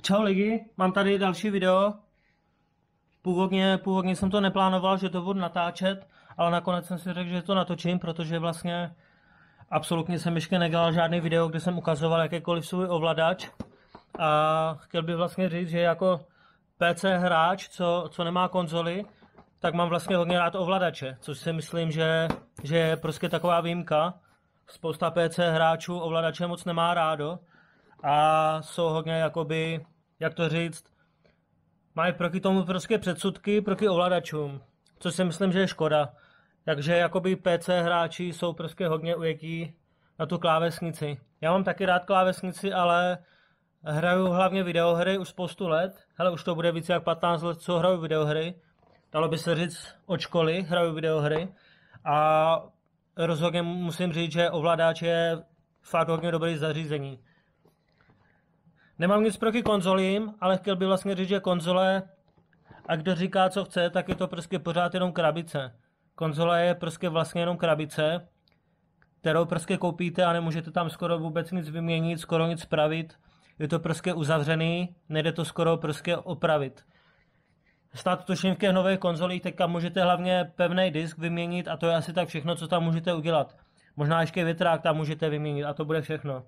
Čau lidi, mám tady další video. Původně jsem to neplánoval, že to budu natáčet, ale nakonec jsem si řekl, že to natočím, protože vlastně absolutně jsem ještě nedělal žádný video, kde jsem ukazoval jakýkoliv svůj ovladač. A chtěl bych vlastně říct, že jako PC hráč, co nemá konzoli, tak mám vlastně hodně rád ovladače, což si myslím, že je prostě taková výjimka. Spousta PC hráčů ovladače moc nemá rádo a jsou hodně jakoby, jak to říct, mají proti tomu prostě předsudky proti ovladačům, což si myslím, že je škoda. Takže jakoby PC hráči jsou prostě hodně ujetí na tu klávesnici. Já mám taky rád klávesnici, ale hraju hlavně videohry už spoustu let. Hele, už to bude více jak 15 let, co hraju videohry. Dalo by se říct od školy hraju videohry. A rozhodně musím říct, že ovladač je fakt hodně dobrý zařízení. Nemám nic proti konzolím, ale chtěl bych vlastně říct, že konzole, a kdo říká, co chce, tak je to prostě pořád jenom krabice. Konzole je prostě vlastně jenom krabice, kterou prostě koupíte a nemůžete tam skoro vůbec nic vyměnit, skoro nic spravit. Je to prostě uzavřený, nejde to skoro prostě opravit. Snad tuším v těch nových konzolích teďka můžete hlavně pevný disk vyměnit a to je asi tak všechno, co tam můžete udělat. Možná ještě větrák tam můžete vyměnit a to bude všechno.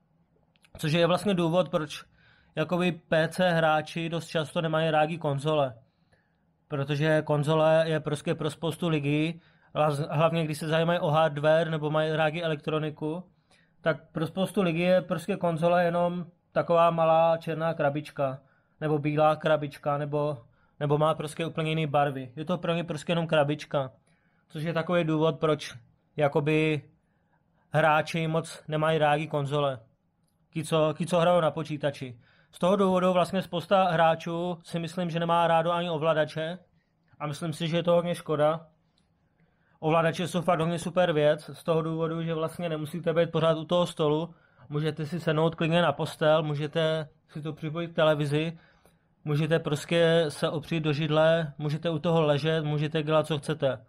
Což je vlastně důvod, proč jakoby PC hráči dost často nemají rádi konzole. Protože konzole je prostě pro spoustu lidí, hlavně když se zajímají o hardware nebo mají rádi elektroniku, tak pro spoustu lidí je prostě konzole jenom taková malá černá krabička, nebo bílá krabička, nebo má prostě úplně jiné barvy. Je to pro ně prostě jenom krabička. Což je takový důvod, proč jakoby hráči moc nemají rádi konzole. Ti, co hrajou na počítači. Z toho důvodu vlastně spousta hráčů si myslím, že nemá rádo ani ovladače a myslím si, že je to hodně škoda. Ovladače jsou fakt hodně super věc, z toho důvodu, že vlastně nemusíte být pořád u toho stolu, můžete si sednout klidně na postel, můžete si to připojit k televizi, můžete prostě se opřít do židle, můžete u toho ležet, můžete dělat, co chcete.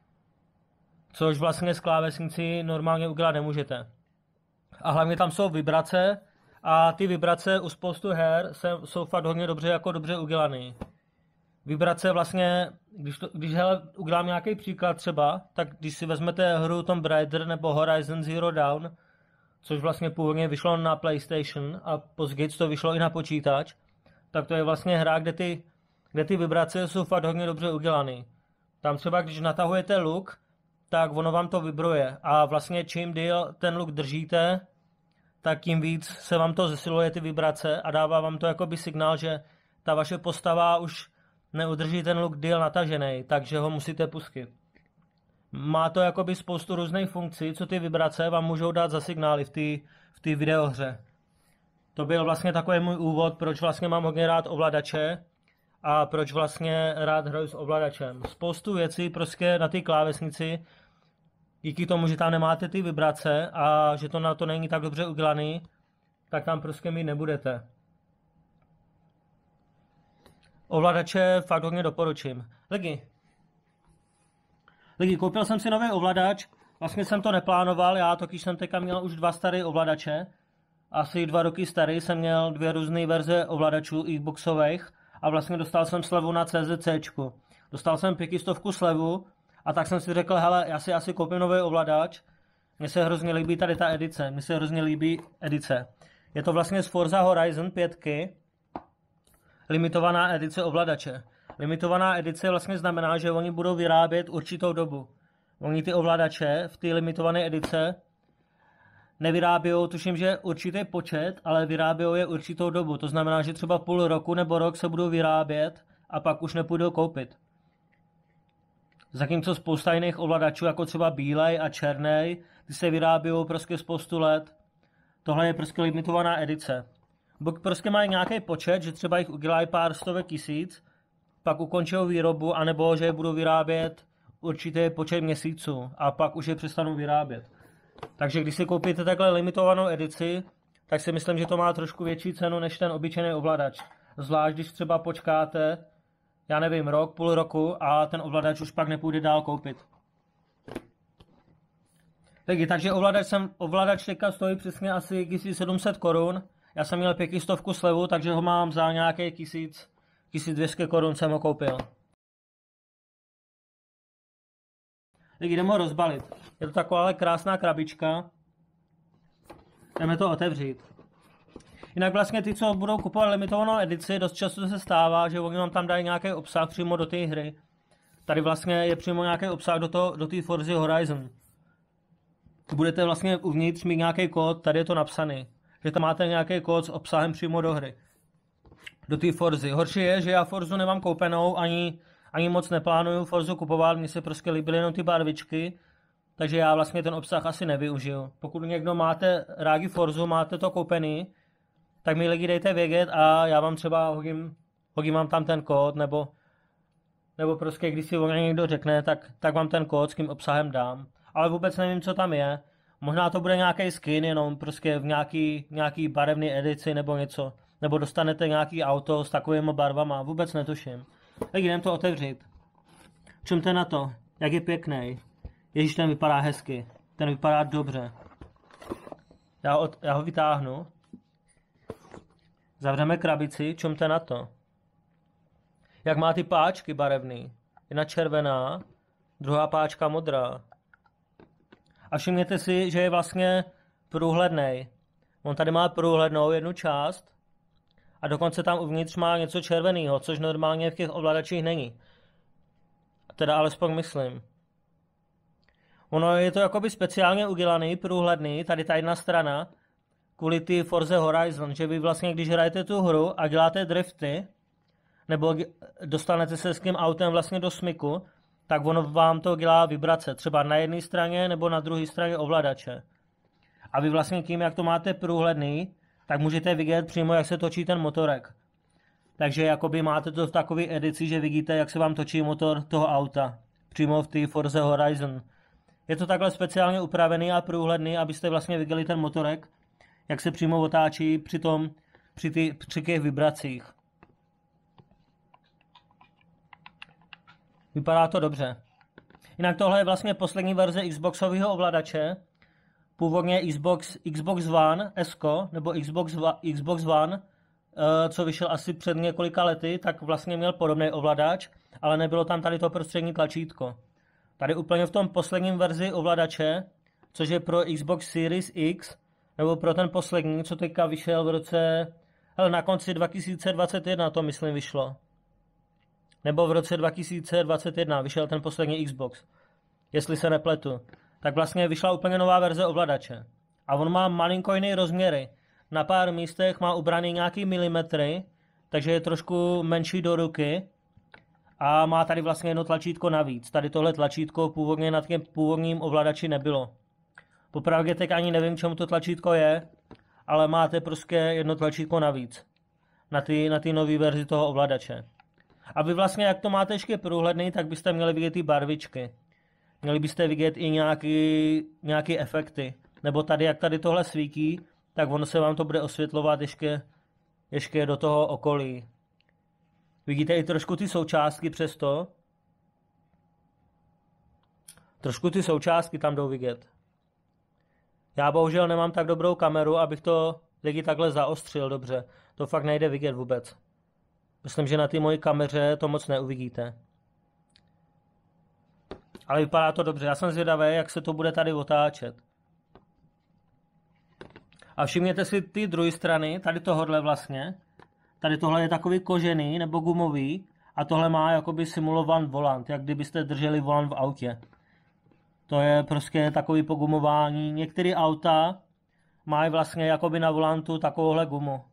Což vlastně s klávesnicí normálně udělat nemůžete. A hlavně tam jsou vibrace a ty vibrace u spoustu her jsou fakt hodně dobře udělaný. Vibrace vlastně, když udělám nějaký příklad třeba, tak když si vezmete hru Tomb Raider nebo Horizon Zero Dawn, což vlastně původně vyšlo na PlayStation a později to vyšlo i na počítač, tak to je vlastně hra, kde ty vibrace jsou fakt hodně dobře udělaný. Tam třeba, když natahujete luk, tak ono vám to vibruje a vlastně čím díl ten luk držíte, tak tím víc se vám to zesiluje ty vibrace a dává vám to jakoby signál, že ta vaše postava už neudrží ten luk díl natažený, takže ho musíte pustit. Má to jakoby spoustu různých funkcí, co ty vibrace vám můžou dát za signály v té videohře. To byl vlastně takový můj úvod, proč vlastně mám hodně rád ovladače a proč vlastně rád hraju s ovladačem. Spoustu věcí prostě na té klávesnici, díky tomu, že tam nemáte ty vibrace a že to na to není tak dobře udělaný, tak tam prostě mít nebudete. Ovladače fakt hodně doporučím. Lidi, koupil jsem si nový ovladač, vlastně jsem to neplánoval, já totiž jsem teďka měl už 2 staré ovladače, asi 2 roky starý jsem měl 2 různé verze ovladačů Xboxových a vlastně dostal jsem slevu na CZCčku. Dostal jsem 500 slevu a tak jsem si řekl, hele, já si asi koupím nový ovladač, mně se hrozně líbí tady ta edice, Je to vlastně z Forza Horizon 5, limitovaná edice ovladače. Limitovaná edice vlastně znamená, že oni budou vyrábět určitou dobu. Oni ty ovladače v té limitované edice nevyrábějou, tuším, že určitý počet, ale vyrábějou je určitou dobu. To znamená, že třeba půl roku nebo rok se budou vyrábět a pak už nepůjdou koupit. Zatímco spousta jiných ovladačů, jako třeba bílej a černej, ty se vyrábějou prostě spoustu let. Tohle je prostě limitovaná edice. Buď prostě mají nějaký počet, že třeba jich udělají pár stovek tisíc, pak ukončí výrobu, anebo že je budou vyrábět určitý počet měsíců a pak už je přestanou vyrábět. Takže když si koupíte takhle limitovanou edici, tak si myslím, že to má trošku větší cenu než ten obyčejný ovladač. Zvlášť když třeba počkáte, já nevím, rok, půl roku a ten ovladač už pak nepůjde dál koupit. Takže ovladač teďka stojí přesně asi 1700 korun. Já jsem měl 500 slevu, takže ho mám za nějaké 1200 korun jsem ho koupil. Tak jdeme ho rozbalit. Je to taková ale krásná krabička. Jdeme to otevřít. Jinak vlastně ty, co budou kupovat limitovanou edici, dost často se stává, že oni vám tam dají nějaký obsah přímo do té hry. Tady vlastně je přímo nějaký obsah do té Forza Horizon. Budete vlastně uvnitř mít nějaký kód, tady je to napsaný. Že tam máte nějaký kód s obsahem přímo do hry. Do té Forzy. Horší je, že já Forzu nemám koupenou, ani moc neplánuju Forzu kupovat, mně se prostě líbily jenom ty barvičky, takže já vlastně ten obsah asi nevyužiju. Pokud někdo máte rádi Forzu, máte to koupený, tak mi lidi dejte vědět a já vám třeba hodím vám tam ten kód, nebo prostě když si někdo řekne, tak vám ten kód s tím obsahem dám. Ale vůbec nevím, co tam je. Možná to bude nějaký skin, jenom prostě v nějaký barevné edici nebo něco. Nebo dostanete nějaký auto s takovými barvama, vůbec netuším. Tak jdem to otevřít. Čumte na to, jak je pěkný. Ježíš, ten vypadá hezky. Ten vypadá dobře. Já ho vytáhnu. Zavřeme krabici, čumte na to. Jak má ty páčky barevný. Jedna červená, druhá páčka modrá. A všimněte si, že je vlastně průhledný. On tady má průhlednou jednu část a dokonce tam uvnitř má něco červeného, což normálně v těch ovladačích není. Teda alespoň myslím. Ono je to jakoby speciálně udělaný, průhledný, tady ta jedna strana, kvůli ty Forza Horizon, že vy vlastně, když hrajete tu hru a děláte drifty, nebo dostanete se s tím autem vlastně do smyku, tak ono vám to dělá vibrace, třeba na jedné straně nebo na druhé straně ovladače. A vy vlastně tím, jak to máte průhledný, tak můžete vidět přímo, jak se točí ten motorek. Takže jakoby máte to v takové edici, že vidíte, jak se vám točí motor toho auta. Přímo v té Forza Horizon. Je to takhle speciálně upravený a průhledný, abyste vlastně viděli ten motorek, jak se přímo otáčí při těch vibracích. Vypadá to dobře. Jinak tohle je vlastně poslední verze Xboxového ovladače. Původně Xbox One S nebo Xbox One, co vyšel asi před několika lety, tak vlastně měl podobný ovladač, ale nebylo tam tady to prostřední tlačítko. Tady úplně v tom posledním verzi ovladače, což je pro Xbox Series X, nebo pro ten poslední, co teďka vyšel na konci 2021 to myslím vyšlo. Nebo v roce 2021 vyšel ten poslední Xbox, jestli se nepletu. Tak vlastně vyšla úplně nová verze ovladače. A on má malinko jiné rozměry. Na pár místech má ubraný nějaký milimetry, takže je trošku menší do ruky. A má tady vlastně jedno tlačítko navíc. Tady tohle tlačítko původně na tím původním ovladači nebylo. Popravdě teď ani nevím, čemu to tlačítko je, ale máte prostě jedno tlačítko navíc. Na ty nové verzi toho ovladače. A vy vlastně, jak to máte ještě průhledný, tak byste měli vidět ty barvičky. Měli byste vidět i nějaké efekty. Nebo tady, jak tady tohle svítí, tak ono se vám to bude osvětlovat ještě do toho okolí. Vidíte i trošku ty součástky přesto. Trošku ty součástky tam jdou vidět. Já bohužel nemám tak dobrou kameru, abych to lidi takhle zaostřil dobře. To fakt nejde vidět vůbec. Myslím, že na té mojí kameře to moc neuvidíte. Ale vypadá to dobře. Já jsem zvědavý, jak se to bude tady otáčet. A všimněte si ty druhé strany, tady tohle vlastně. Tady tohle je takový kožený nebo gumový a tohle má jakoby simulovan volant, jak kdybyste drželi volant v autě. To je prostě takový pogumování. Některé auta mají vlastně jakoby na volantu takovouhle gumu.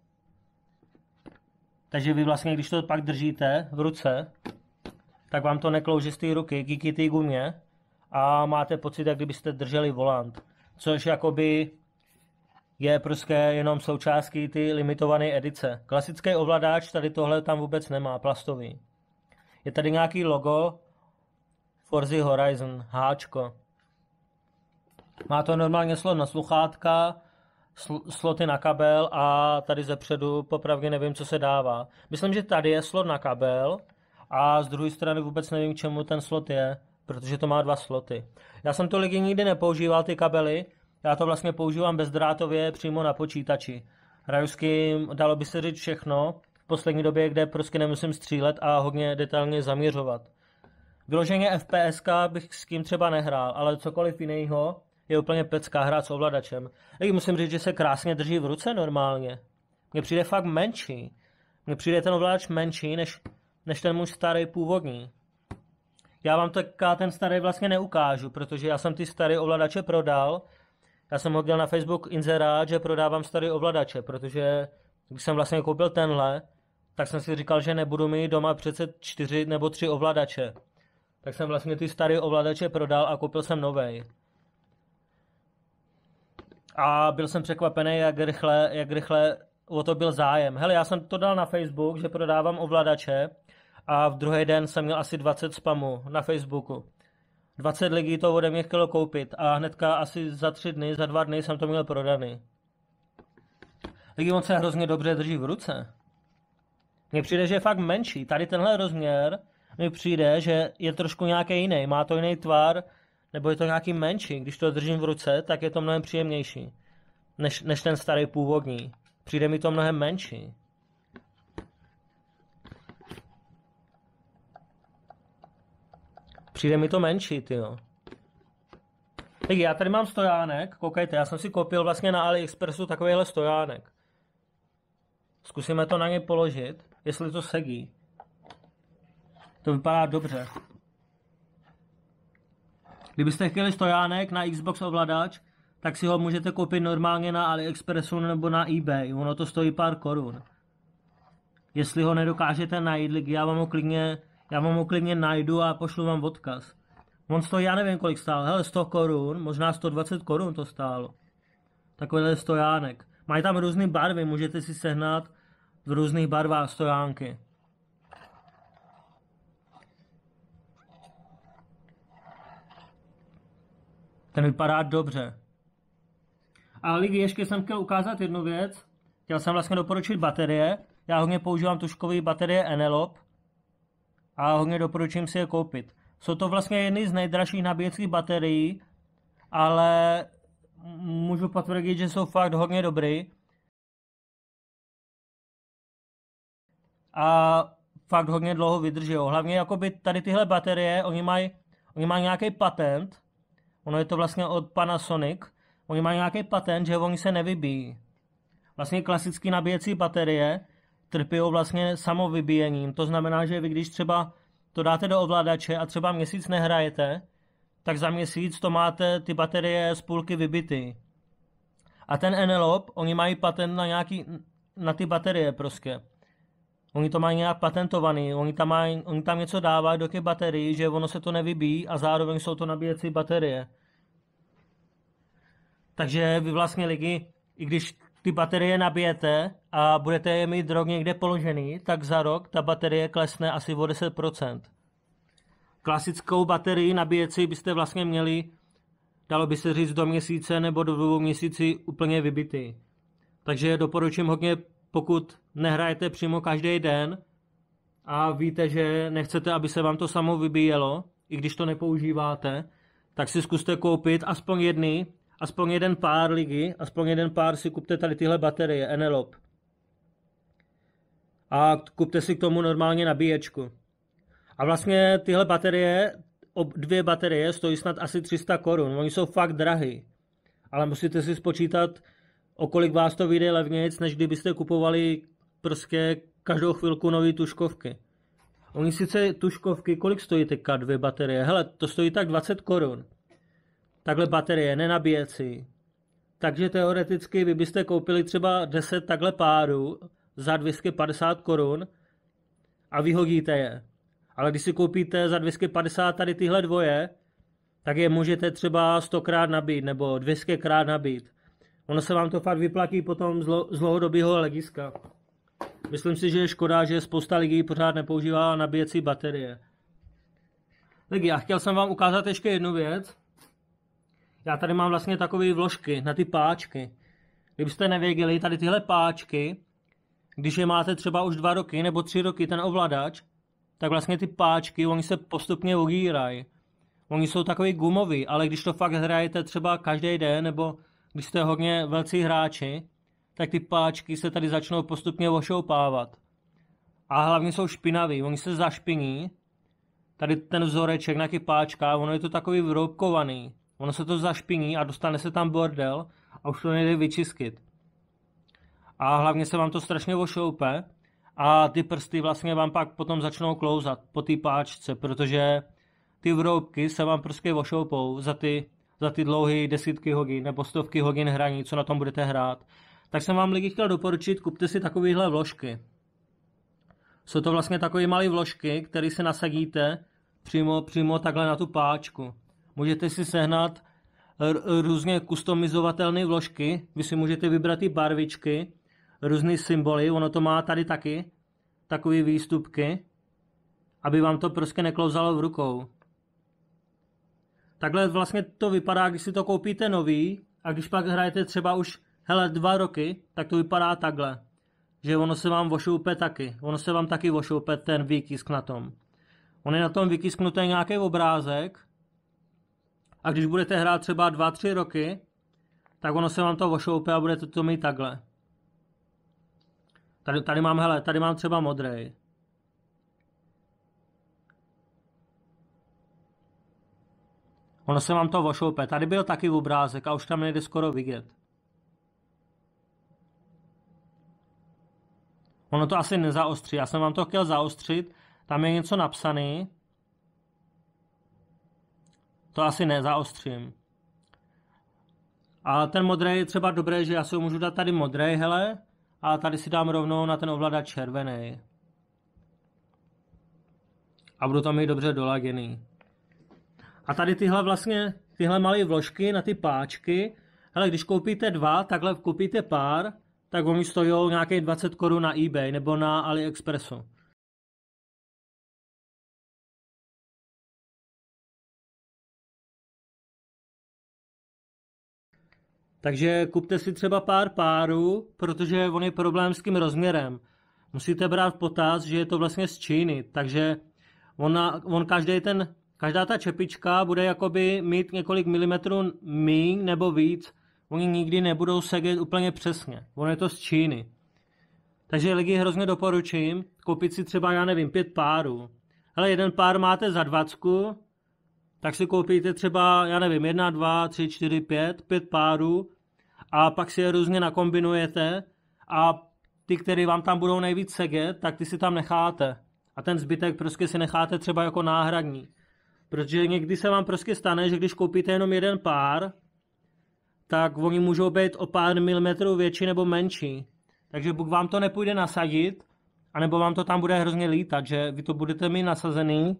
Takže vy vlastně, když to pak držíte v ruce, tak vám to neklouže z té ruky díky té gumě a máte pocit, jak kdybyste drželi volant. Což jakoby je prostě jenom součástí ty limitované edice. Klasický ovladač tady tohle tam vůbec nemá, plastový. Je tady nějaký logo Forza Horizon, háčko. Má to normálně slot na sluchátka, sloty na kabel a tady zepředu popravdě nevím, co se dává. Myslím, že tady je slot na kabel a z druhé strany vůbec nevím, čemu ten slot je, protože to má 2 sloty. Já jsem to lidi nikdy nepoužíval, ty kabely. Já to vlastně používám bezdrátově přímo na počítači. Hraju s kým, dalo by se říct všechno, v poslední době, kde prostě nemusím střílet a hodně detailně zaměřovat. Vyloženě FPSka bych s kým třeba nehrál, ale cokoliv jiného je úplně pecká hrát s ovladačem. Taky musím říct, že se krásně drží v ruce normálně. Mně přijde fakt menší. Mně přijde ten ovladač menší, než ten můj starý původní. Já vám ten starý vlastně neukážu, protože já jsem ty staré ovladače prodal. Já jsem hodil na Facebook inzerát, že prodávám staré ovladače, protože když jsem vlastně koupil tenhle, tak jsem si říkal, že nebudu mít doma přece 4 nebo 3 ovladače. Tak jsem vlastně ty staré ovladače prodal a koupil jsem novej. A byl jsem překvapený, jak rychle o to byl zájem. Hele, já jsem to dal na Facebook, že prodávám ovladače a v druhý den jsem měl asi 20 spamů na Facebooku. 20 lidí to ode mě chtělo koupit a hnedka asi za 3 dny, za 2 dny jsem to měl prodaný. Lidi on se hrozně dobře drží v ruce. Mně přijde, že je fakt menší. Tady tenhle rozměr mi přijde, že je trošku nějaký jiný. Má to jiný tvar, nebo je to nějaký menší. Když to držím v ruce, tak je to mnohem příjemnější. Než ten starý původní. Přijde mi to mnohem menší. Přijde mi to menší, tyjo. Tak já tady mám stojánek, koukejte, já jsem si koupil vlastně na AliExpressu takovýhle stojánek. Zkusíme to na něj položit, jestli to sedí. To vypadá dobře. Kdybyste chtěli stojánek na Xbox ovladač, tak si ho můžete koupit normálně na AliExpressu nebo na eBay. Ono to stojí pár korun. Jestli ho nedokážete najít, já vám ho klidně najdu a pošlu vám odkaz. On stojí, já nevím kolik stál, hele 100 korun, možná 120 korun to stálo. Takovýhle stojánek. Mají tam různé barvy, můžete si sehnat v různých barvách stojánky. Ten vypadá dobře. A lidi, ještě jsem chtěl ukázat jednu věc. Chtěl jsem vlastně doporučit baterie. Já hodně používám tužkové baterie Enelope. A hodně doporučím si je koupit. Jsou to vlastně jedny z nejdražších nabíjecích baterií, ale můžu potvrdit, že jsou fakt hodně dobrý. A fakt hodně dlouho vydrží. Hlavně jakoby tady tyhle baterie, oni mají nějaký patent. Ono je to vlastně od Panasonic. Oni mají nějaký patent, že oni se nevybíjí. Vlastně klasické nabíjecí baterie trpí vlastně samovybíjením. To znamená, že vy když třeba to dáte do ovladače a třeba měsíc nehrajete, tak za měsíc to máte ty baterie z půlky vybity. A ten Enelope, oni mají patent na ty baterie prostě. Oni to mají nějak patentovaný, oni tam něco dávají do těch baterií, že ono se to nevybíjí a zároveň jsou to nabíjecí baterie. Takže vy vlastně lidi, i když ty baterie nabijete a budete je mít rok někde položený, tak za rok ta baterie klesne asi o 10%. Klasickou baterii nabíjecí byste vlastně měli, dalo by se říct, do měsíce nebo do 2 měsíců úplně vybitý. Takže doporučím hodně, pokud nehrajete přímo každý den a víte, že nechcete, aby se vám to samo vybíjelo, i když to nepoužíváte, tak si zkuste koupit aspoň jeden pár ligy, aspoň jeden pár si kupte tady tyhle baterie, Enelope. A kupte si k tomu normálně nabíječku. A vlastně tyhle baterie, 2 baterie stojí snad asi 300 korun. Oni jsou fakt drahý. Ale musíte si spočítat, o kolik vás to vyjde levnějc, než kdybyste kupovali prostě každou chvilku nový tužkovky. Oni sice tužkovky, kolik stojí teďka 2 baterie? Hele, to stojí tak 20 korun. Takhle baterie, nenabíjecí. Takže teoreticky vy byste koupili třeba 10 takhle párů za 250 korun a vyhodíte je. Ale když si koupíte za 250 tady tyhle dvoje, tak je můžete třeba 100krát nabít nebo 200krát nabít. Ono se vám to fakt vyplatí potom z dlouhodobého hlediska. Myslím si, že je škoda, že spousta lidí pořád nepoužívá nabíjecí baterie. Tak já chtěl jsem vám ukázat ještě jednu věc. Já tady mám vlastně takové vložky na ty páčky. Kdybyste nevěděli, tady tyhle páčky, když je máte třeba už 2 roky nebo 3 roky ten ovladač, tak vlastně ty páčky, oni se postupně ogírají. Oni jsou takový gumový, ale když to fakt hrajete třeba každý den, nebo když jste hodně velcí hráči, tak ty páčky se tady začnou postupně ošoupávat. A hlavně jsou špinaví, oni se zašpiní, tady ten vzoreček na těch páčkách, ono je to takový vroubkovaný. Ono se to zašpiní a dostane se tam bordel a už to nejde vyčistit. A hlavně se vám to strašně ošoupe a ty prsty vlastně vám pak potom začnou klouzat po té páčce, protože ty vroubky se vám prostě ošoupou za ty dlouhé desítky hodin nebo stovky hodin hraní, co na tom budete hrát. Tak jsem vám lidi chtěl doporučit, kupte si takovéhle vložky. Jsou to vlastně takové malé vložky, které si nasadíte přímo takhle na tu páčku. Můžete si sehnat různě customizovatelné vložky, vy si můžete vybrat i barvičky, různé symboly, ono to má tady taky, takové výstupky, aby vám to prostě neklouzalo v rukou. Takhle vlastně to vypadá, když si to koupíte nový a když pak hrajete třeba už 2 roky, tak to vypadá takhle. Že ono se vám ošoupe taky. Ono se vám taky ošoupe ten výtisk na tom. On je na tom vytisknutý nějaký obrázek a když budete hrát třeba 2-3 roky, tak ono se vám to ošoupe a budete to mít takhle. Tady mám třeba modrý. Ono se vám to ošoupe. Tady byl taky obrázek a už tam nejde skoro vidět. Ono to asi nezaostří. Já jsem vám to chtěl zaostřit. Tam je něco napsané. To asi nezaostřím. A ten modrý je třeba dobré, že já si ho můžu dát tady modrý, hele. A tady si dám rovnou na ten ovladač červený. A budu to mít dobře doladěný. A tady tyhle malé vložky na ty páčky, hele, když koupíte 2, takhle koupíte pár, tak oni stojí nějakých 20 Kč na eBay nebo na AliExpressu. Takže kupte si třeba pár párů, protože on je problém s tím rozměrem. Musíte brát v potaz, že je to vlastně z Číny, takže každá ta čepička bude jakoby mít několik milimetrů míň nebo víc. Oni nikdy nebudou sedět úplně přesně. Ono je to z Číny. Takže lidi hrozně doporučím koupit si třeba, já nevím, 5 párů. Hele, jeden pár máte za 20, tak si koupíte třeba, já nevím, 1, 2, 3, 4, 5 párů a pak si je různě nakombinujete a ty, které vám tam budou nejvíc sedět, tak ty si tam necháte. A ten zbytek prostě si necháte třeba jako náhradní. Protože někdy se vám prostě stane, že když koupíte jenom jeden pár, tak oni můžou být o pár milimetrů větší nebo menší. Takže buď vám to nepůjde nasadit, anebo vám to tam bude hrozně lítat, že vy to budete mít nasazený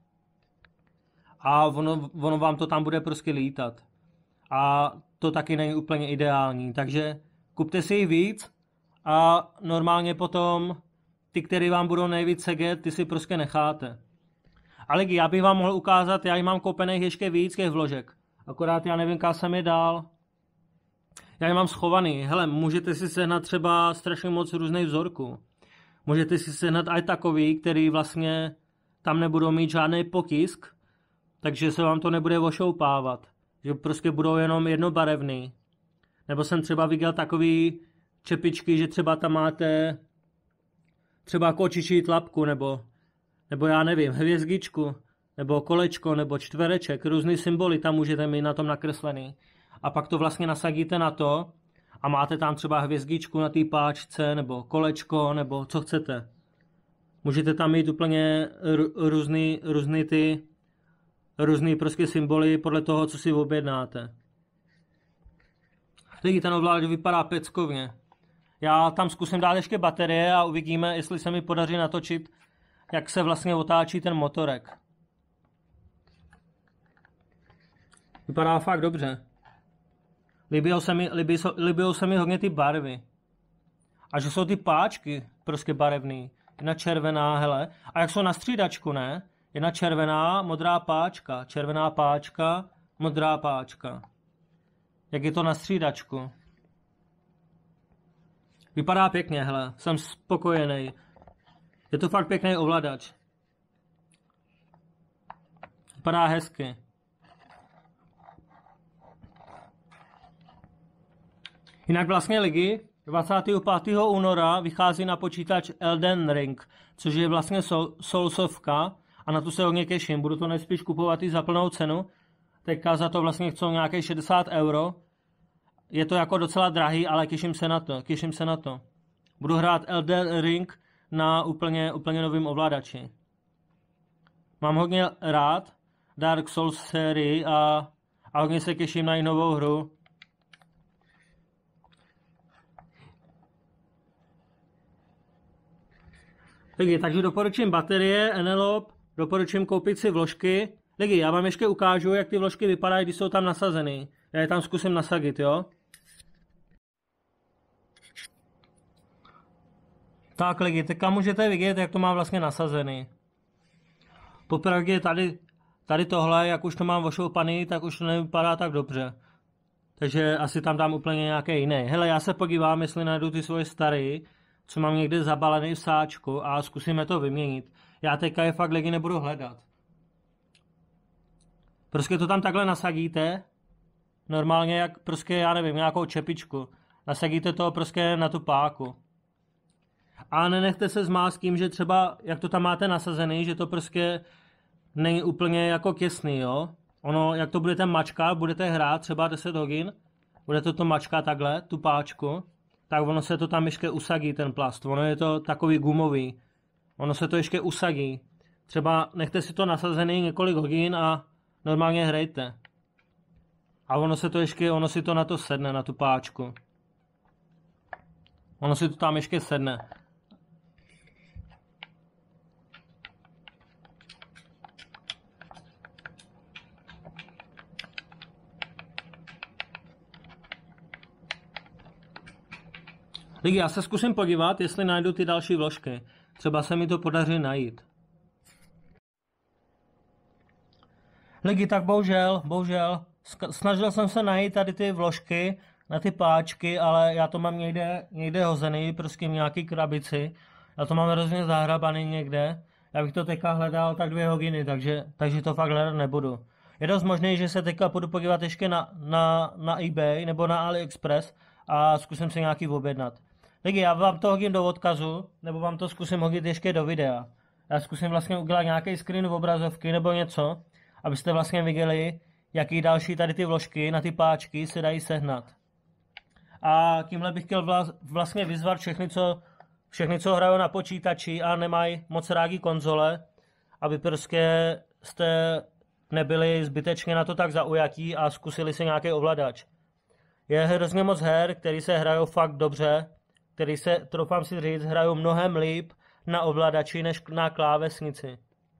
a ono vám to tam bude prostě lítat. A to taky není úplně ideální. Takže kupte si jich víc a normálně potom ty, které vám budou nejvíc sedět, ty si prostě necháte. Ale já bych vám mohl ukázat, já jich mám koupených ještě víc těch vložek. Akorát já nevím, kam jsem je dál. Já je mám schovaný. Hele, můžete si sehnat třeba strašně moc různých vzorků. Můžete si sehnat i takový, který vlastně tam nebudou mít žádný potisk, takže se vám to nebude ošoupávat. Že prostě budou jenom jednobarevný. Nebo jsem třeba viděl takový čepičky, že třeba tam máte třeba kočičí tlapku, nebo já nevím, hvězdičku, nebo kolečko, nebo čtvereček, různý symboly tam můžete mít na tom nakreslený. A pak to vlastně nasadíte na to a máte tam třeba hvězdičku na té páčce, nebo kolečko, nebo co chcete. Můžete tam mít úplně různý prostě symboly podle toho, co si objednáte. Lidi, ten ovladač vypadá peckovně. Já tam zkusím dát ještě baterie a uvidíme, jestli se mi podaří natočit, jak se vlastně otáčí ten motorek. Vypadá fakt dobře. Líbilo se mi hodně ty barvy. A že jsou ty páčky prostě barevný. Jedna červená, hele. A jak jsou na střídačku, ne? Jedna červená, modrá páčka. Červená páčka, modrá páčka. Jak je to na střídačku. Vypadá pěkně, hele. Jsem spokojený. Je to fakt pěkný ovladač. Vypadá hezky. Jinak vlastně lidi, 25. února vychází na počítač Elden Ring, což je vlastně Soulsovka a na tu se hodně těším. Budu to nejspíš kupovat i za plnou cenu. Teďka za to vlastně chcou nějakých 60 €. Je to jako docela drahý, ale těším se na to. Budu hrát Elden Ring na úplně novým ovladači. Mám hodně rád Dark Souls sérii a hodně se těším na její novou hru. Takže doporučím baterie, Enelope, doporučím koupit si vložky. Lidi, já vám ještě ukážu, jak ty vložky vypadají, když jsou tam nasazeny. Já je tam zkusím nasadit, jo? Tak lidi, teďka můžete vidět, jak to má vlastně nasazený. Popravdě tady tohle, jak už to mám ošoupaný, tak už to nevypadá tak dobře. Takže asi tam dám úplně nějaké jiné. Hele, já se podívám, jestli najdu ty svoje staré, co mám někde zabalený v sáčku a zkusíme to vyměnit. Já teďka je fakt lidi nebudu hledat. Prostě to tam takhle nasadíte, normálně jak prostě, já nevím, nějakou čepičku. Nasadíte to prostě na tu páku. A nenechte se zmást tím, že třeba, jak to tam máte nasazený, že to prostě není úplně jako těsný, jo. Ono, jak to budete mačkat, budete hrát třeba 10 hodin, budete to mačkat takhle, tu páčku, tak ono se to tam ještě usadí, ten plast. Ono je to takový gumový. Ono se to ještě usadí. Třeba nechte si to nasazený několik hodin a normálně hrajte. A ono si to na to sedne, na tu páčku. Ono si to tam ještě sedne. Lidi, já se zkusím podívat, jestli najdu ty další vložky. Třeba se mi to podaří najít. Lidi, tak bohužel. Snažil jsem se najít tady ty vložky na ty páčky, ale já to mám někde hozený, prostě v nějaký krabici. Já to mám hrozně zahrabaný někde. Já bych to teďka hledal tak 2 hodiny, takže to fakt hledat nebudu. Je dost možný, že se teďka půjdu podívat ještě na eBay nebo na AliExpress a zkusím si nějaký objednat. Lidi, já vám to hodím do odkazu, nebo vám to zkusím hodit ještě do videa. Já zkusím vlastně udělat nějaký screen v obrazovky nebo něco, abyste vlastně viděli, jaký další tady ty vložky na ty páčky se dají sehnat. A tímhle bych chtěl vlastně vyzvat všechny, co hrajou na počítači a nemají moc rádi konzole, aby prostě jste nebyli zbytečně na to tak zaujatí a zkusili si nějaký ovladač. Je hrozně moc her, který se hrajou fakt dobře, který se, troufám si říct, hrajou mnohem líp na ovladači než na klávesnici.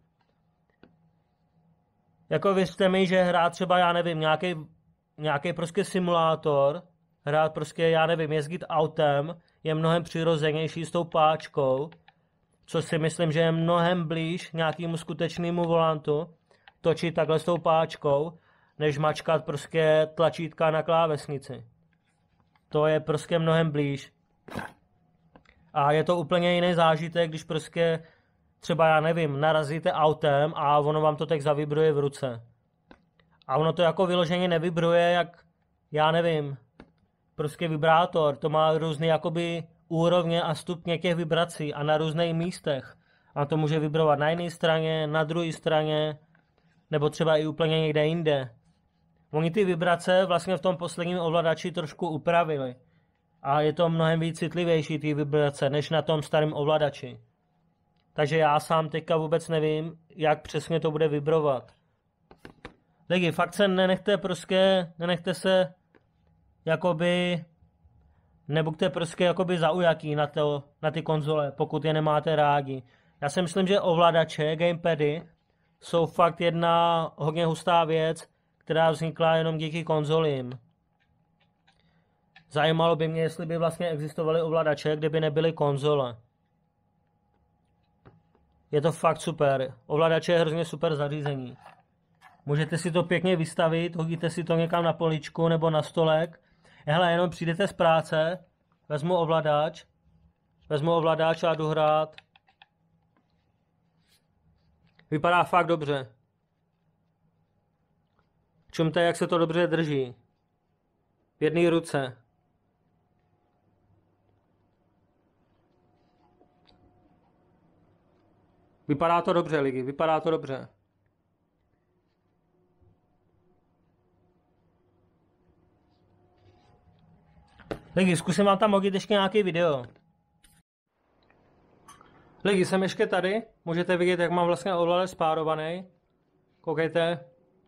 Jako věřte mi, že hrát třeba, já nevím, nějaký prostě simulátor, hrát prostě, já nevím, jezdit autem, je mnohem přirozenější s tou páčkou, co si myslím, že je mnohem blíž nějakému skutečnému volantu, točit takhle s tou páčkou, než mačkat prostě tlačítka na klávesnici. To je prostě mnohem blíž. A je to úplně jiný zážitek, když prostě třeba, já nevím, narazíte autem a ono vám to tak zavibruje v ruce. A ono to jako vyloženě nevibruje, jak, já nevím, prostě vibrátor. To má různé jakoby úrovně a stupně těch vibrací a na různých místech. A to může vibrovat na jedné straně, na druhé straně, nebo třeba i úplně někde jinde. Oni ty vibrace vlastně v tom posledním ovladači trošku upravili. A je to mnohem víc citlivější ty vibrace, než na tom starém ovladači. Takže já sám teďka vůbec nevím, jak přesně to bude vibrovat. Lidi, fakt se nenechte se jakoby, nebuďte prostě jakoby zaujatí na ty konzole, pokud je nemáte rádi. Já si myslím, že ovladače, gamepady, jsou fakt jedna hodně hustá věc, která vznikla jenom díky konzolím. Zajímalo by mě, jestli by vlastně existovaly ovladače, kde by nebyly konzole. Je to fakt super. Ovladače je hrozně super zařízení. Můžete si to pěkně vystavit, hodíte si to někam na poličku nebo na stolek. Hele, jenom přijdete z práce, vezmu ovladač a jdu hrát. Vypadá fakt dobře. Čumte, jak se to dobře drží. V jedné ruce. Vypadá to dobře, lidi, vypadá to dobře. Lidi, zkusím vám tam hodit ještě nějaký video. Lidi, jsem ještě tady. Můžete vidět, jak mám vlastně ovladač spárovaný. Koukejte.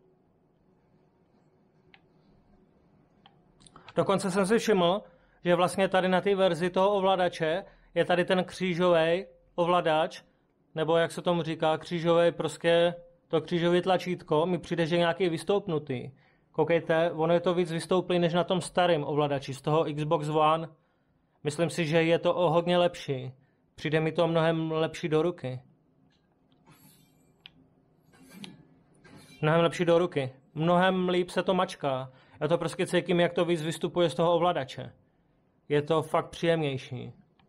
Dokonce jsem si všiml, že vlastně tady na té verzi toho ovladače je tady ten křížový ovladač, nebo jak se tomu říká, křížový, prostě to křížové tlačítko, mi přijde, že je nějaký vystoupnutý. Koukejte, ono je to víc vystouplý než na tom starém ovladači z toho Xbox One. Myslím si, že je to o hodně lepší. Přijde mi to mnohem lepší do ruky. Mnohem lepší do ruky. Mnohem líp se to mačká. Já to prostě cítím, jak to víc vystupuje z toho ovladače. Je to fakt příjemnější.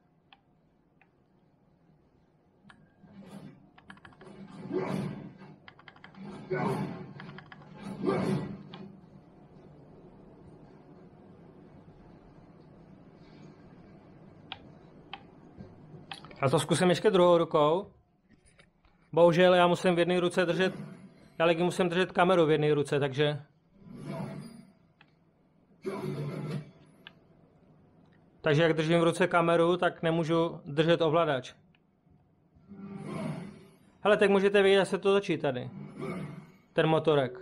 Já to zkusím ještě druhou rukou. Bohužel já musím v jedné ruce držet, já lidi musím držet kameru v jedné ruce, takže... Takže jak držím v ruce kameru, tak nemůžu držet ovladač. Hele, tak můžete vidět, jak se to točí tady. Ten motorek.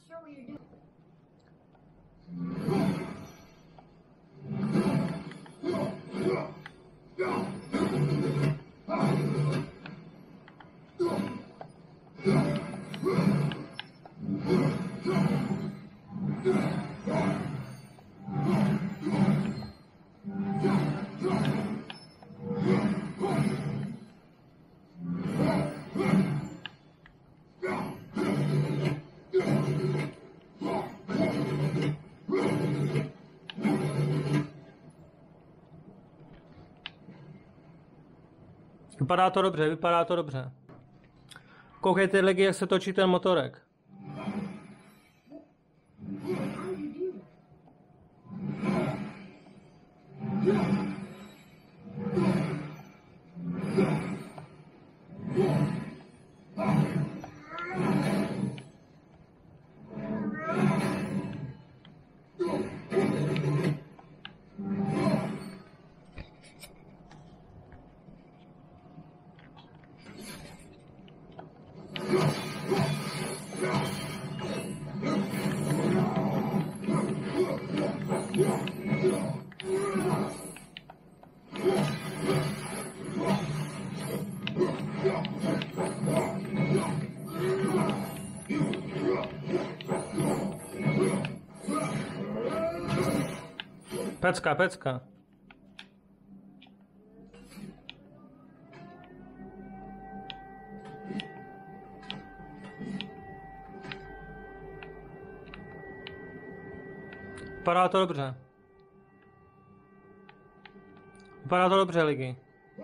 Vypadá to dobře, vypadá to dobře. Koukejte lidi, jak se točí ten motorek. Pecka, pecka. Vypadá to dobře. Vypadá to dobře, lidi.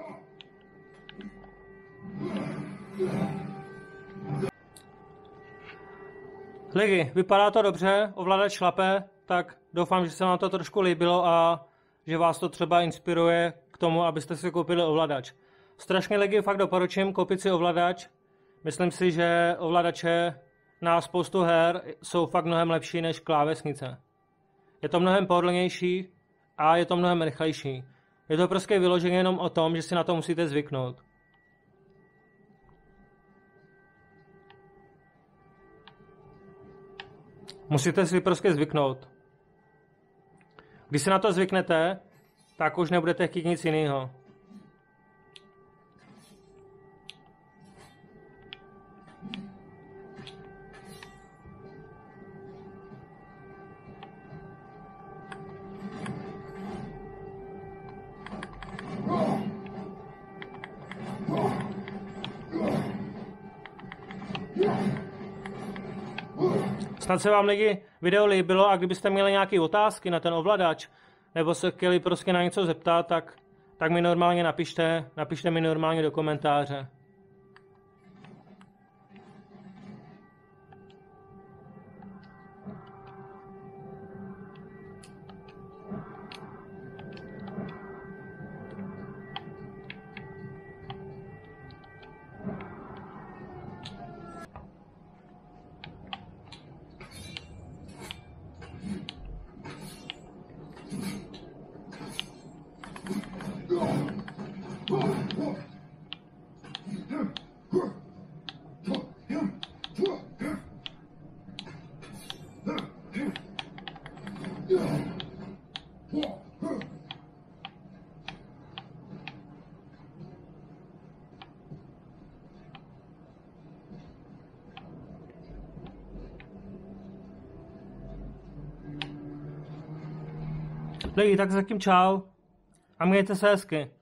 Lidi, vypadá to dobře, ovladač šlape, tak doufám, že se vám to trošku líbilo a že vás to třeba inspiruje k tomu, abyste si koupili ovladač. Strašně lidi fakt doporučím koupit si ovladač. Myslím si, že ovladače na spoustu her jsou fakt mnohem lepší než klávesnice. Je to mnohem pohodlnější a je to mnohem rychlejší. Je to prostě vyloženě jenom o tom, že si na to musíte zvyknout. Musíte si prostě zvyknout. Když si na to zvyknete, tak už nebudete chtít nic jiného. Snad se vám lidi video líbilo a kdybyste měli nějaké otázky na ten ovladač nebo se chtěli prostě na něco zeptat, tak mi normálně napište mi normálně do komentáře. Lidi, tak zatím čau. A mějte se hezky.